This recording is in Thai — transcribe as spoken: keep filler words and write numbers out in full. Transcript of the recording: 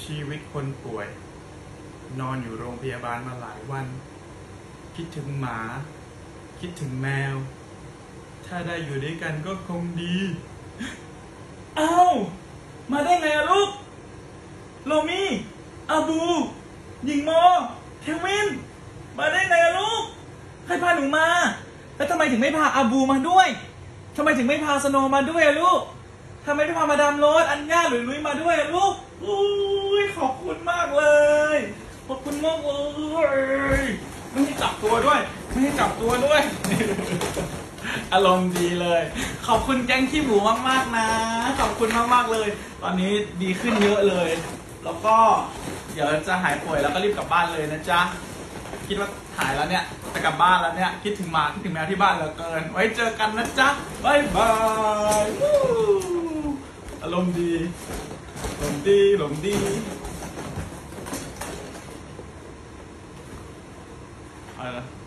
ชีวิตคนป่วยนอนอยู่โรงพยาบาลมาหลายวันคิดถึงหมาคิดถึงแมวถ้าได้อยู่ด้วยกันก็คงดีอ้าวมาได้ไงอะลูกโลมี่อาบูหญิงโมเทวินมาได้ไงอะลูกใครพาหนูมาแล้วทำไมถึงไม่พาอาบูมาด้วยทำไมถึงไม่พาสโนมาด้วยอะลูกทำไมไม่พามาดามโรสอัญญาหรือลุยมาด้วยอะลูกอุ้ยขอบคุณมากเลยขอบคุณมากเลยไม่ให้จับตัวด้วยไม่ให้จับตัวด้วย อารมณ์ดีเลยขอบคุณแก๊งขี้หมูมากๆนะขอบคุณมากๆเลยตอนนี้ดีขึ้นเยอะเลยแล้วก็เดี๋ยวจะหายป่วยแล้วก็รีบกลับบ้านเลยนะจ๊ะคิดว่าหายแล้วเนี่ยจะกลับบ้านแล้วเนี่ยคิดถึงหมาคิดถึงแมวที่บ้านเหลือเกินไว้เจอกันนะจ๊ะบ๊ายบายอารมณ์ดีอารมณ์ดีอารมณ์ดีอะไรนะ